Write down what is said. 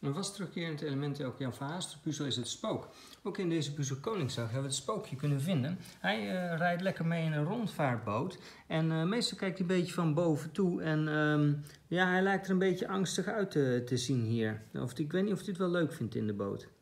Een vast terugkerend element in elke Jan van Haastrecht puzzel is het spook. Ook in deze puzzel Koningsdag hebben we het spookje kunnen vinden. Hij rijdt lekker mee in een rondvaartboot. En meestal kijkt hij een beetje van boven toe. En ja, hij lijkt er een beetje angstig uit te zien hier. Ik weet niet of hij het wel leuk vindt in de boot.